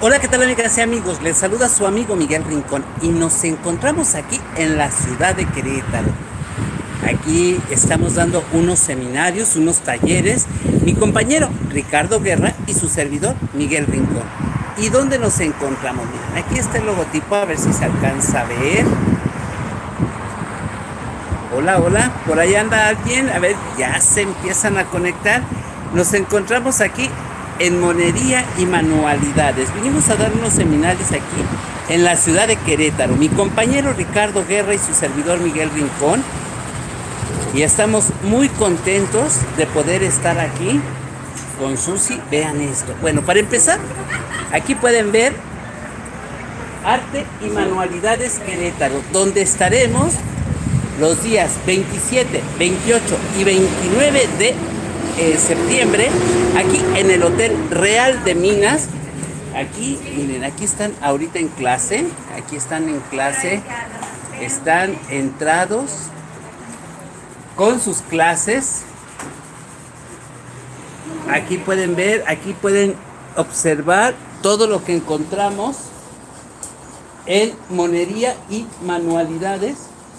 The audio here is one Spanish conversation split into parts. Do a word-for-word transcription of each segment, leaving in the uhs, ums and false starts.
Hola, ¿qué tal, amigas y amigos? Les saluda su amigo Miguel Rincón y nos encontramos aquí en la ciudad de Querétaro. Aquí estamos dando unos seminarios, unos talleres, mi compañero Ricardo Guerra y su servidor Miguel Rincón. ¿Y dónde nos encontramos? Miren, aquí está el logotipo, a ver si se alcanza a ver. Hola, hola, por ahí anda alguien, a ver, ya se empiezan a conectar. Nos encontramos aquí en Monería y Manualidades. Vinimos a dar unos seminarios aquí en la ciudad de Querétaro. Mi compañero Ricardo Guerra y su servidor Miguel Rincón. Y estamos muy contentos de poder estar aquí con Susi. Vean esto. Bueno, para empezar, aquí pueden ver Arte y Manualidades Querétaro, donde estaremos los días veintisiete, veintiocho y veintinueve de eh, septiembre, aquí en el Hotel Real de Minas. Aquí, miren, aquí están ahorita en clase, aquí están en clase, están entrados con sus clases. Aquí pueden ver, aquí pueden observar todo lo que encontramos en Monería y Manualidades.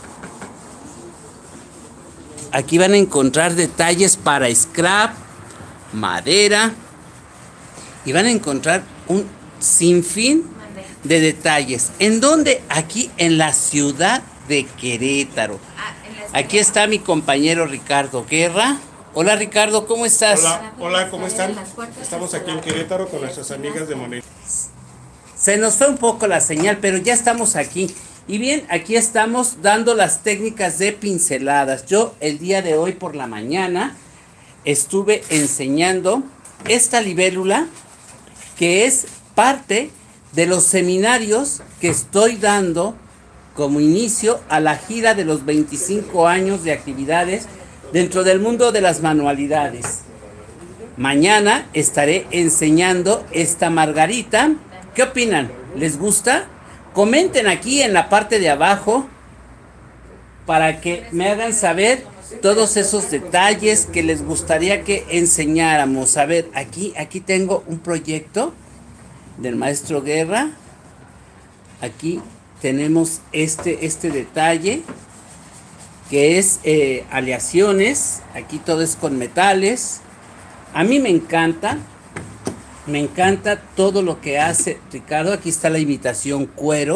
Aquí van a encontrar detalles para scrap, madera, y van a encontrar un sinfín de detalles. ¿En dónde? Aquí en la ciudad de Querétaro. Aquí está mi compañero Ricardo Guerra. Hola, Ricardo, ¿cómo estás? Hola, hola, ¿cómo están? Estamos aquí en Querétaro con nuestras amigas de Monería. Se nos fue un poco la señal, pero ya estamos aquí. Y bien, aquí estamos dando las técnicas de pinceladas. Yo el día de hoy por la mañana estuve enseñando esta libélula, que es parte de los seminarios que estoy dando como inicio a la gira de los veinticinco años de actividades dentro del mundo de las manualidades. Mañana estaré enseñando esta margarita. ¿Qué opinan? ¿Les gusta? Comenten aquí en la parte de abajo para que me hagan saber todos esos detalles que les gustaría que enseñáramos. A ver, aquí, aquí tengo un proyecto del maestro Guerra. Aquí tenemos este, este detalle que es eh, aleaciones. Aquí todo es con metales. A mí me encanta. Me encanta todo lo que hace Ricardo. Aquí está la imitación cuero.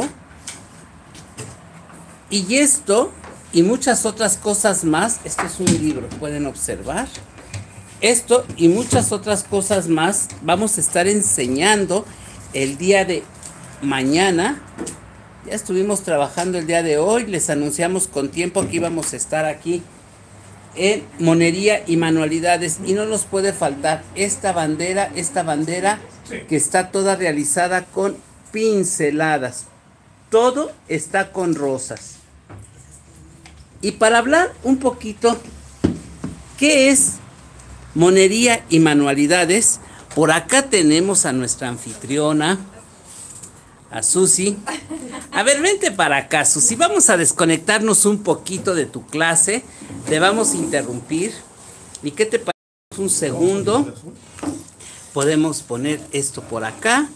Y esto y muchas otras cosas más. Este es un libro, pueden observar. Esto y muchas otras cosas más vamos a estar enseñando el día de mañana. Ya estuvimos trabajando el día de hoy. Les anunciamos con tiempo que íbamos a estar aquí en Monería y Manualidades, y no nos puede faltar esta bandera, esta bandera que está toda realizada con pinceladas. Todo está con rosas. Y para hablar un poquito, ¿qué es Monería y Manualidades? Por acá tenemos a nuestra anfitriona, a Susi. A ver, vente para acá, Susi. Vamos a desconectarnos un poquito de tu clase. Te vamos a interrumpir. ¿Y qué te parece? Un segundo. Podemos poner esto por acá.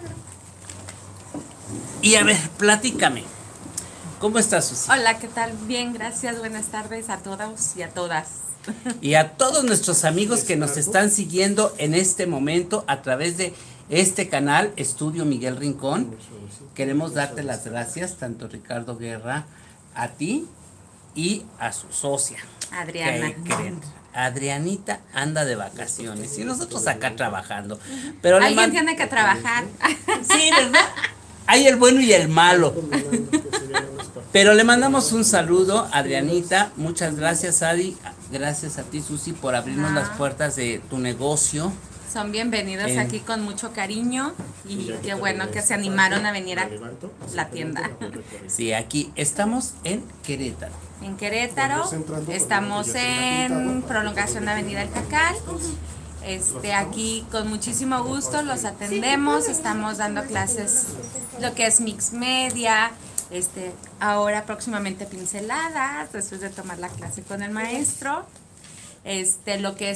Y a ver, platícame. ¿Cómo estás, Susi? Hola, ¿qué tal? Bien, gracias. Buenas tardes a todos y a todas. Y a todos nuestros amigos que nos están siguiendo en este momento a través de este canal, Estudio Miguel Rincón. Queremos darte las gracias, tanto Ricardo Guerra, a ti y a su socia, Adriana. que- que- Adrianita anda de vacaciones y nosotros acá trabajando. Pero le Alguien man- tiene que trabajar. Sí, ¿verdad? Hay el bueno y el malo. Pero le mandamos un saludo a Adrianita. Muchas gracias, Adi. Gracias a ti, Susi, por abrirnos No. las puertas de tu negocio. Son bienvenidos Eh. aquí con mucho cariño y qué bueno que se animaron a venir a la tienda. Sí, aquí estamos en Querétaro. En Querétaro, estamos en prolongación de Avenida El Cacal. Este, aquí con muchísimo gusto los atendemos, estamos dando clases, lo que es mix media, este, ahora próximamente pinceladas, después de tomar la clase con el maestro, este, lo que es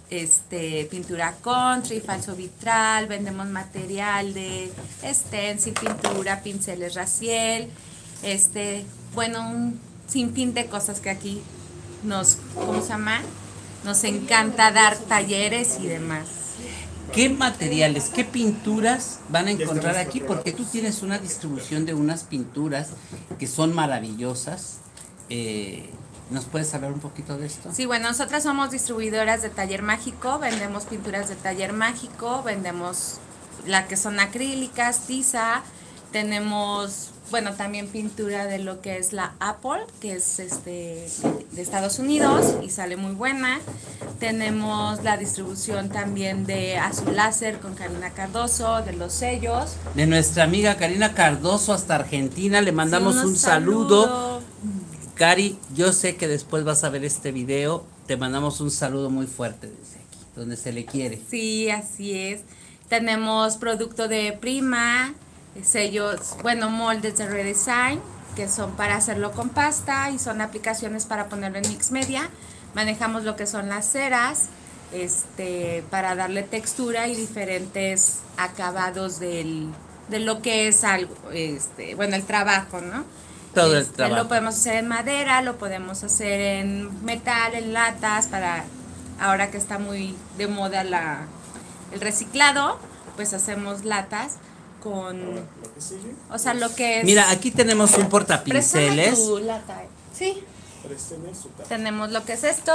este, pintura country, falso vitral, vendemos material de stencil, pintura, pinceles Raciel, este, bueno, un sinfín de cosas que aquí nos, ¿cómo se llama? Nos encanta dar talleres y demás. ¿Qué materiales, qué pinturas van a encontrar aquí? Porque tú tienes una distribución de unas pinturas que son maravillosas. Eh, ¿Nos puedes hablar un poquito de esto? Sí, bueno, nosotras somos distribuidoras de Taller Mágico, vendemos pinturas de Taller Mágico, vendemos las que son acrílicas, tiza, tenemos, bueno, también pintura de lo que es la Apple, que es este de Estados Unidos y sale muy buena. Tenemos la distribución también de Azul Láser con Karina Cardoso, de los sellos. De nuestra amiga Karina Cardoso hasta Argentina, le mandamos sí, un saludo. saludo. Cari, yo sé que después vas a ver este video, te mandamos un saludo muy fuerte desde aquí, donde se le quiere. Sí, así es. Tenemos producto de Prima, sellos, bueno, moldes de Redesign, que son para hacerlo con pasta y son aplicaciones para ponerlo en mix media. Manejamos lo que son las ceras, este, para darle textura y diferentes acabados del, de lo que es algo, este, bueno, el trabajo, ¿no? Todo el este, trabajo. Lo podemos hacer en madera, lo podemos hacer en metal, en latas, para ahora que está muy de moda la, el reciclado, pues hacemos latas con, o sea, lo que es... Mira, aquí tenemos un portapinceles. Tu lata. Sí. Tenemos lo que es esto,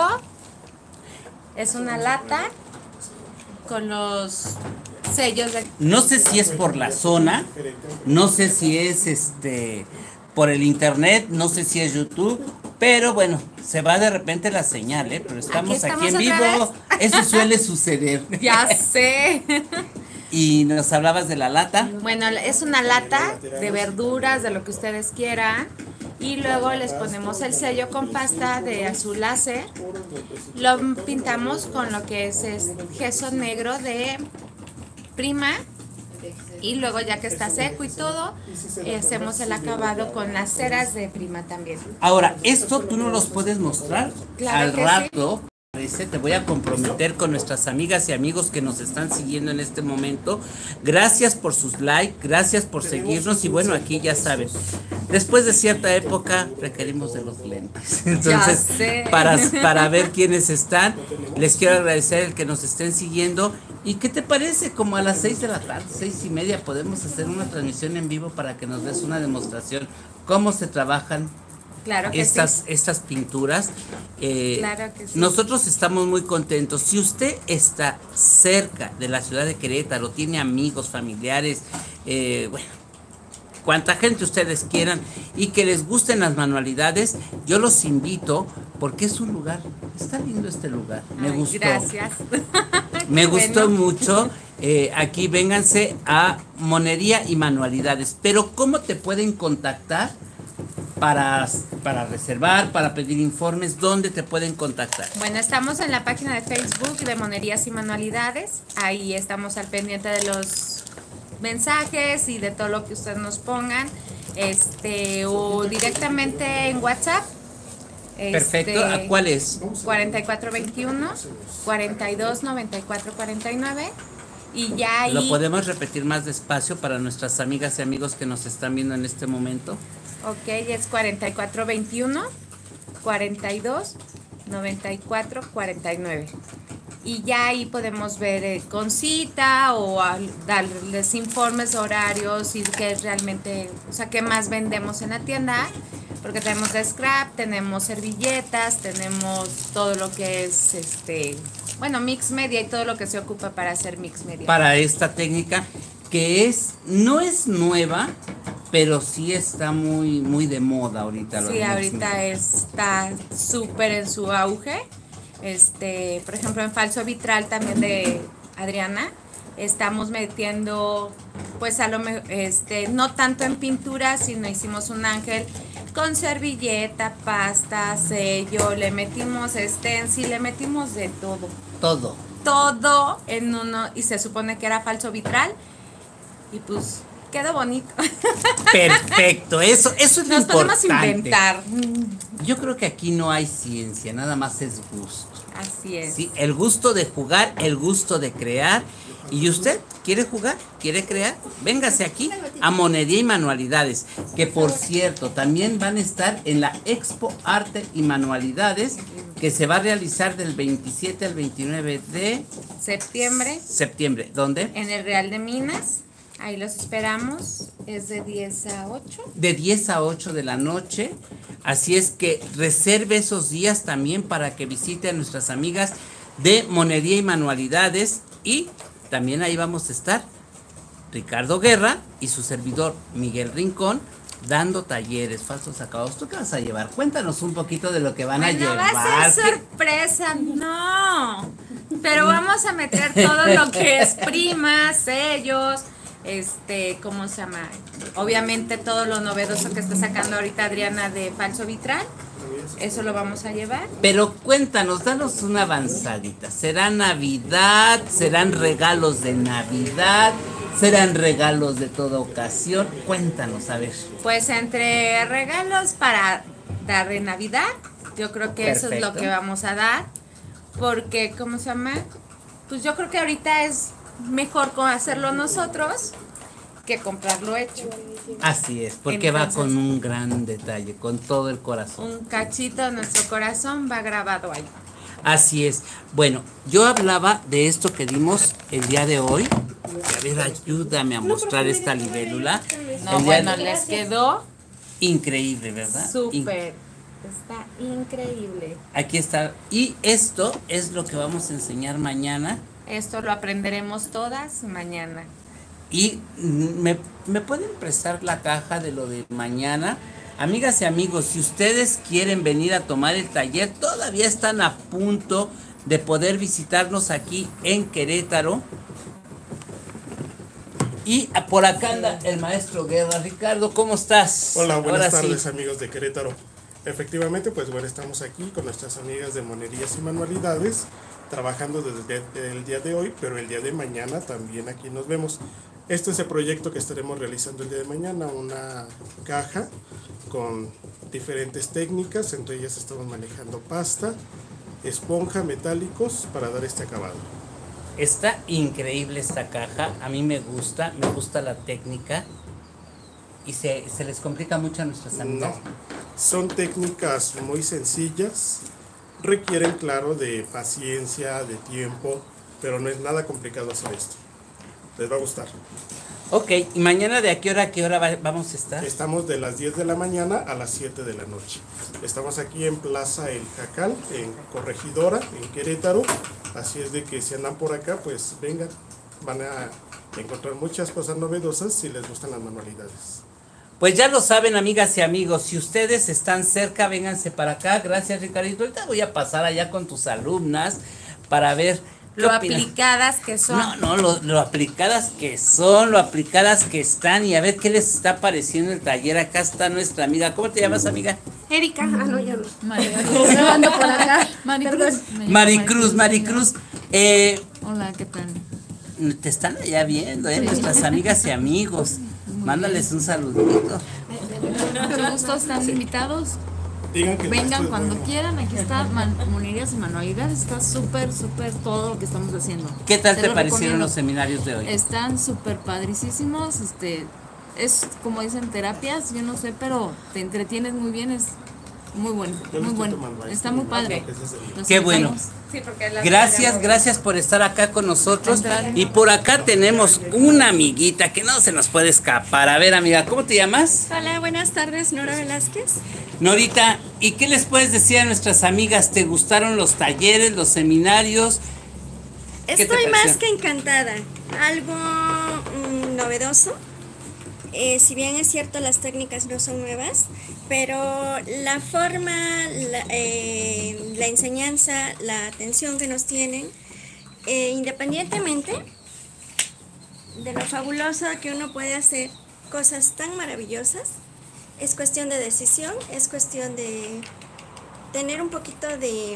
es una lata con los sellos de... No sé si es por la zona, no sé si es este por el internet, no sé si es YouTube, pero bueno, se va de repente la señal, ¿eh? Pero estamos aquí, estamos aquí en vivo, eso suele suceder. Ya sé. Y nos hablabas de la lata. Bueno, es una lata de verduras, de lo que ustedes quieran. Y luego les ponemos el sello con pasta de azul láser. Lo pintamos con lo que es, es gesso negro de Prima. Y luego ya que está seco y todo, eh, hacemos el acabado con las ceras de Prima también. Ahora, esto tú no los puedes mostrar claro al que rato. Sí. Te voy a comprometer con nuestras amigas y amigos que nos están siguiendo en este momento. Gracias por sus likes, gracias por seguirnos y bueno, aquí ya saben, después de cierta época requerimos de los lentes. Entonces, para, para ver quiénes están, les quiero agradecer el que nos estén siguiendo. ¿Y qué te parece? Como a las seis de la tarde, seis y media, podemos hacer una transmisión en vivo para que nos des una demostración cómo se trabajan Claro que estas, sí. estas pinturas. Eh, claro que sí. Nosotros estamos muy contentos. Si usted está cerca de la ciudad de Querétaro, tiene amigos, familiares, eh, bueno, cuanta gente ustedes quieran y que les gusten las manualidades, yo los invito porque es un lugar, está lindo este lugar, me Ay, gustó. Gracias. Me gustó bueno. mucho. Eh, aquí vénganse a Monería y Manualidades. Pero ¿cómo te pueden contactar? Para, para reservar, para pedir informes, ¿dónde te pueden contactar? Bueno, estamos en la página de Facebook de Monerías y Manualidades. Ahí estamos al pendiente de los mensajes y de todo lo que ustedes nos pongan. Este, o directamente en WhatsApp. Perfecto. Este, ¿A cuál es? cuarenta y cuatro veintiuno, cuarenta y dos noventa y cuatro cuarenta y nueve. Y ya ahí... ¿Lo podemos repetir más despacio para nuestras amigas y amigos que nos están viendo en este momento? Ok, es cuarenta y cuatro veintiuno, cuarenta y dos noventa y cuatro cuarenta y nueve. Y ya ahí podemos ver eh, con cita o a, darles informes, horarios y qué realmente, o sea, qué más vendemos en la tienda. Porque tenemos de scrap, tenemos servilletas, tenemos todo lo que es, este, bueno, mix media y todo lo que se ocupa para hacer mix media. Para esta técnica que es, no es nueva, pero sí está muy, muy de moda ahorita. Sí, ahorita está súper en su auge. Este, por ejemplo, en falso vitral también de Adriana, estamos metiendo, pues a lo mejor, este, no tanto en pintura, sino hicimos un ángel con servilleta, pasta, sello, le metimos stencil, le metimos de todo. Todo. Todo en uno, y se supone que era falso vitral, y pues Quedó bonito. Perfecto, eso, eso es lo Nos podemos importante. inventar. Yo creo que aquí no hay ciencia, nada más es gusto. Así es. Sí, el gusto de jugar, el gusto de crear. ¿Y usted quiere jugar? ¿Quiere crear? Véngase aquí a Monería y Manualidades, que por cierto también van a estar en la Expo Arte y Manualidades, que se va a realizar del veintisiete al veintinueve de Septiembre. septiembre. ¿Dónde? En el Real de Minas. Ahí los esperamos. Es de diez a ocho. De diez a ocho de la noche. Así es que reserve esos días también para que visite a nuestras amigas de Monería y Manualidades. Y también ahí vamos a estar Ricardo Guerra y su servidor Miguel Rincón dando talleres, falsos acabados. ¿Tú qué vas a llevar? Cuéntanos un poquito de lo que van Bueno, a llevar. va a ser sorpresa, no. Pero vamos a meter todo lo que es primas, sellos, este, ¿cómo se llama? Obviamente todo lo novedoso que está sacando ahorita Adriana de falso vitral. Eso lo vamos a llevar. Pero cuéntanos, danos una avanzadita. ¿Será Navidad? ¿Serán regalos de Navidad? ¿Serán regalos de toda ocasión? Cuéntanos, a ver. Pues entre regalos para dar de Navidad, yo creo que eso es lo Perfecto. que vamos a dar. Porque, ¿cómo se llama? Pues yo creo que ahorita es mejor co- hacerlo nosotros que comprarlo hecho. Así es, porque va Entonces- con un gran detalle, con todo el corazón. Un cachito de nuestro corazón va grabado ahí. Así es. Bueno, yo hablaba de esto que dimos el día de hoy. A ver, ayúdame a mostrar esta libélula. No, El día bueno, de- les quedó Increíble, ¿verdad? In- súper. Está increíble. Aquí está. Y esto es lo que vamos a enseñar mañana. Esto lo aprenderemos todas mañana. Y mm, me, me pueden prestar la caja de lo de mañana. Amigas y amigos, si ustedes quieren venir a tomar el taller, todavía están a punto de poder visitarnos aquí en Querétaro. Y ah, por acá anda el maestro Guerra. Ricardo, ¿cómo estás? Hola, buenas Ahora sí. tardes amigos de Querétaro. Efectivamente, pues bueno, estamos aquí con nuestras amigas de Monerías y Manualidades, trabajando desde el día de hoy, pero el día de mañana también aquí nos vemos. Este es el proyecto que estaremos realizando el día de mañana, una caja con diferentes técnicas, entre ellas estamos manejando pasta, esponja, metálicos para dar este acabado. Está increíble esta caja, a mí me gusta, me gusta la técnica. ¿Y se, se les complica mucho a nuestras amigas? No, son técnicas muy sencillas, requieren claro de paciencia, de tiempo, pero no es nada complicado hacer esto. Les va a gustar. Ok, ¿y mañana de a qué hora a qué hora va- vamos a estar? Estamos de las diez de la mañana a las siete de la noche. Estamos aquí en Plaza El Jacal, en Corregidora, en Querétaro. Así es de que si andan por acá, pues vengan. Van a encontrar muchas cosas novedosas si les gustan las manualidades. Pues ya lo saben, amigas y amigos, si ustedes están cerca, vénganse para acá. Gracias, Ricardito. Ahorita voy a pasar allá con tus alumnas para ver qué Lo opinan. aplicadas que son. No, no, lo, lo aplicadas que son, lo aplicadas que están y a ver qué les está pareciendo el taller. Acá está nuestra amiga. ¿Cómo te llamas, amiga? Erika, ah, no, ya no. Maricruz. Ando por acá. Maricruz. Me llamo Maricruz, Maricruz. Eh, Hola, ¿qué tal? te están allá viendo, ¿eh? Nuestras amigas y amigos. Mándales un saludito. Mucho gusto, están invitados. Digan que el Vengan maestro es cuando bueno. quieran. Aquí está man- Monerías y Manualidades. Está súper, súper todo lo que estamos haciendo. ¿Qué tal Se te los parecieron recomiendo. los seminarios de hoy? Están súper padricísimos. Este, es como dicen terapias, yo no sé, pero te entretienes muy bien. Es muy bueno, Yo lo muy estoy bueno. tomando ahí, Está sí, muy ¿no? padre. Ese es el- Los Qué bueno. invitamos. Sí, porque las Gracias, gracias por estar acá con nosotros. Y por acá tenemos una amiguita que no se nos puede escapar. A ver, amiga, ¿cómo te llamas? Hola, buenas tardes, Nora Velázquez. Norita, ¿y qué les puedes decir a nuestras amigas? ¿Te gustaron los talleres, los seminarios? ¿Qué te Estoy pareció? más que encantada. Algo mm, novedoso. Eh, si bien es cierto, las técnicas no son nuevas, pero la forma, la, eh, la enseñanza, la atención que nos tienen, eh, independientemente de lo fabuloso que uno puede hacer cosas tan maravillosas, es cuestión de decisión, es cuestión de tener un poquito de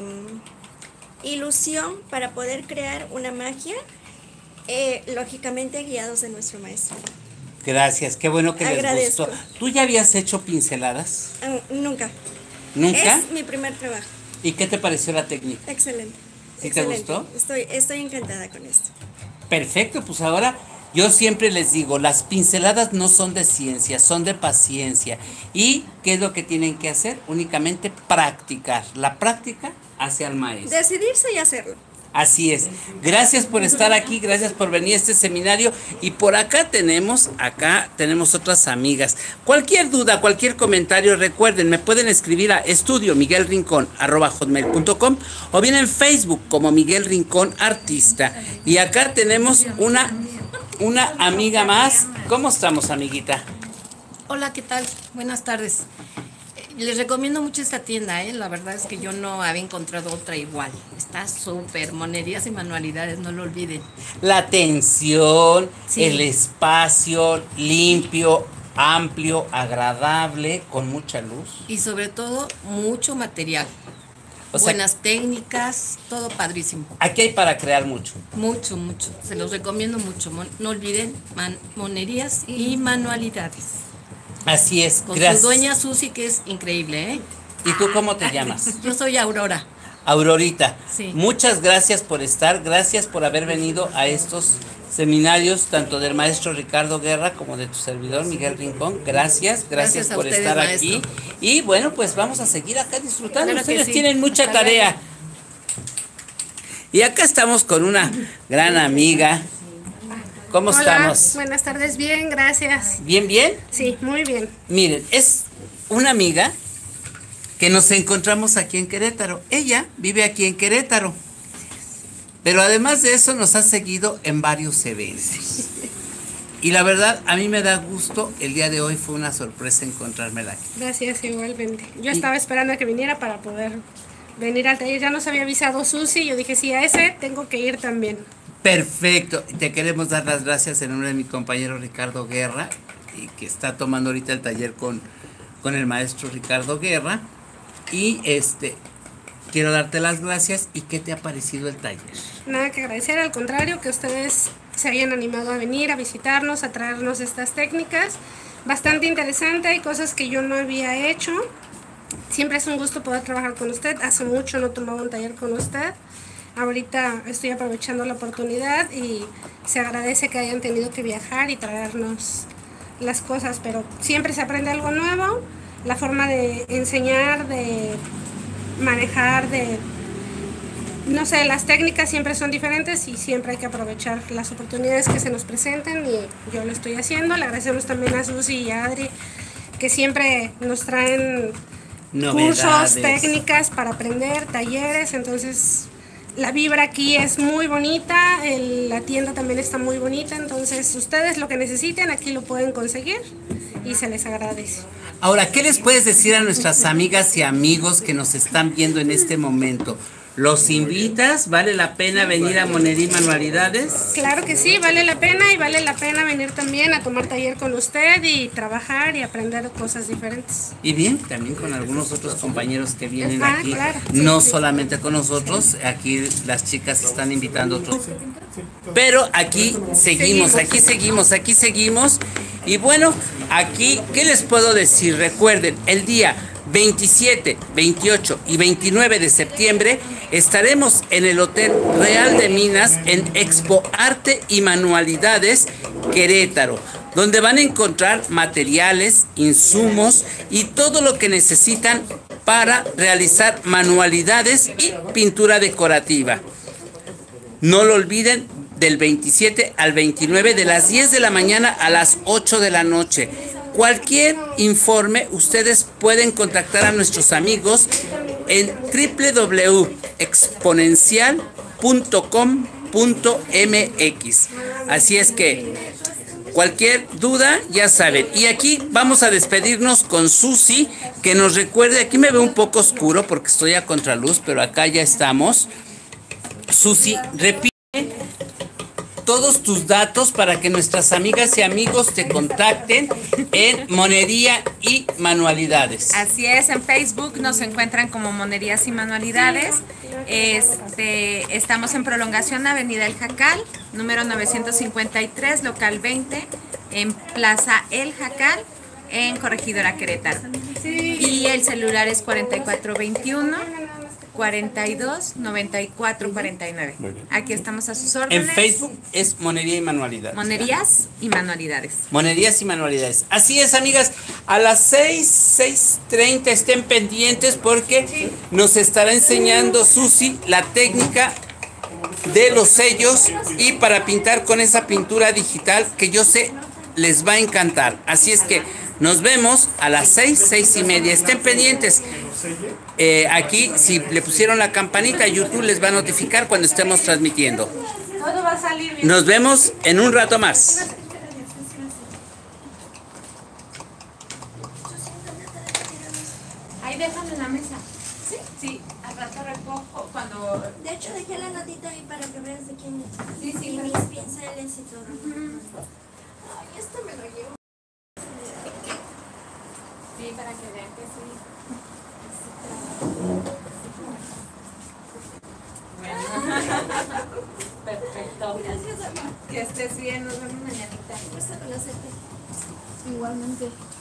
mm, ilusión para poder crear una magia, eh, lógicamente guiados de nuestro maestro. Gracias, qué bueno que Agradezco. les gustó. ¿Tú ya habías hecho pinceladas? Uh, nunca. ¿Nunca? Es mi primer trabajo. ¿Y qué te pareció la técnica? Excelente. ¿Sí Excelente. te gustó? Estoy, estoy encantada con esto. Perfecto, pues ahora yo siempre les digo, las pinceladas no son de ciencia, son de paciencia. ¿Y qué es lo que tienen que hacer? Únicamente practicar. La práctica hace al maestro. Decidirse y hacerlo. Así es. Gracias por estar aquí, gracias por venir a este seminario. Y por acá tenemos, acá tenemos otras amigas. Cualquier duda, cualquier comentario, recuerden, me pueden escribir a estudio miguel rincón arroba hotmail punto com o bien en Facebook como Miguel Rincón Artista. Y acá tenemos una, una amiga más. ¿Cómo estamos, amiguita? Hola, ¿qué tal? Buenas tardes. Les recomiendo mucho esta tienda, ¿eh? La verdad es que yo no había encontrado otra igual. Está súper, monerías y manualidades, no lo olviden. La atención, Sí. el espacio limpio, amplio, agradable, con mucha luz. Y sobre todo, mucho material. O sea, Buenas técnicas, todo padrísimo. aquí hay para crear mucho. Mucho, mucho. Se los recomiendo mucho. Mon- no olviden, man- monerías y manualidades. Así es, Con gracias. su dueña Susi, que es increíble, ¿eh? ¿Y tú cómo te llamas? Yo soy Aurora. Aurorita. Sí. Muchas gracias por estar, gracias por haber venido a estos seminarios, tanto del maestro Ricardo Guerra como de tu servidor Miguel Rincón. Gracias, gracias, Gracias a por ustedes, estar maestro. aquí. Y bueno, pues vamos a seguir acá disfrutando. Claro que Ustedes sí. tienen mucha Hasta tarea. Y acá estamos con una gran amiga. ¿Cómo Hola, estamos? buenas tardes, bien, gracias. ¿Bien, bien? Sí, muy bien. Miren, es una amiga que nos encontramos aquí en Querétaro. Ella vive aquí en Querétaro. Pero además de eso nos ha seguido en varios eventos. Y la verdad, a mí me da gusto. El día de hoy fue una sorpresa encontrármela aquí. Gracias, igualmente. Yo estaba esperando a que viniera para poder venir al taller. Ya nos había avisado Susi. Yo dije, sí, a ese tengo que ir también. Perfecto. Te queremos dar las gracias en nombre de mi compañero Ricardo Guerra, y que está tomando ahorita el taller con, con el maestro Ricardo Guerra. Y este quiero darte las gracias. ¿Y qué te ha parecido el taller? Nada que agradecer, al contrario, que ustedes se hayan animado a venir, a visitarnos, a traernos estas técnicas. Bastante interesante, hay cosas que yo no había hecho. Siempre es un gusto poder trabajar con usted. Hace mucho no tomaba un taller con usted. Ahorita estoy aprovechando la oportunidad y se agradece que hayan tenido que viajar y traernos las cosas, pero siempre se aprende algo nuevo. La forma de enseñar, de manejar, de... no sé, las técnicas siempre son diferentes y siempre hay que aprovechar las oportunidades que se nos presenten y yo lo estoy haciendo. Le agradecemos también a Susi y a Adri, que siempre nos traen Novedades. cursos, técnicas para aprender, talleres. Entonces la vibra aquí es muy bonita, el- la tienda también está muy bonita, entonces ustedes lo que necesiten aquí lo pueden conseguir y se les agradece. Ahora, ¿qué les puedes decir a nuestras amigas y amigos que nos están viendo en este momento? ¿Los invitas? ¿Vale la pena venir a Monería y Manualidades? Claro que sí, vale la pena y vale la pena venir también a tomar taller con usted y trabajar y aprender cosas diferentes. Y bien, también con algunos otros compañeros que vienen Ah, aquí, claro. no solamente con nosotros, aquí las chicas están invitando a otros. Pero aquí seguimos, aquí seguimos, aquí seguimos. Y bueno, aquí, ¿qué les puedo decir? Recuerden, el día veintisiete, veintiocho y veintinueve de septiembre estaremos en el Hotel Real de Minas en Expo Arte y Manualidades Querétaro, donde van a encontrar materiales, insumos y todo lo que necesitan para realizar manualidades y pintura decorativa. No lo olviden, del veintisiete al veintinueve, de las diez de la mañana a las ocho de la noche. Cualquier informe ustedes pueden contactar a nuestros amigos en doble u doble u doble u punto exponencial punto com punto m x. Así es que cualquier duda, ya saben. Y aquí vamos a despedirnos con Susi, que nos recuerde. Aquí me veo un poco oscuro porque estoy a contraluz, pero acá ya estamos. Susi, repite todos tus datos para que nuestras amigas y amigos te contacten en Monería y Manualidades. Así es, en Facebook nos encuentran como Monerías y Manualidades. Este, estamos en Prolongación Avenida El Jacal, número novecientos cincuenta y tres, local veinte, en Plaza El Jacal, en Corregidora Querétaro. Y el celular es cuarenta y cuatro veintiuno, cuarenta y dos, noventa y cuatro, cuarenta y nueve. Aquí estamos a sus órdenes. En Facebook es Monería y Manualidades. Monerías y Manualidades. Monerías y Manualidades. Así es, amigas. A las seis, seis treinta estén pendientes porque nos estará enseñando Susi la técnica de los sellos y para pintar con esa pintura digital que yo sé les va a encantar. Así es que nos vemos a las seis, seis y media. Estén pendientes. Eh, aquí, si le pusieron la campanita, YouTube les va a notificar cuando estemos transmitiendo. Todo va a salir bien. Nos vemos en un rato más. Ahí déjame en la mesa. Sí, sí, al rato recojo cuando... De hecho, dejé la notita ahí para que veas de quién es. Sí, sí, y mis perfecto. pinceles y todo. Ay, esto me lo llevo. Sí, para que vean que sí. Perfecto. Gracias, amor. Que estés bien, nos vemos mañanita. Gusto conocerte. Igualmente.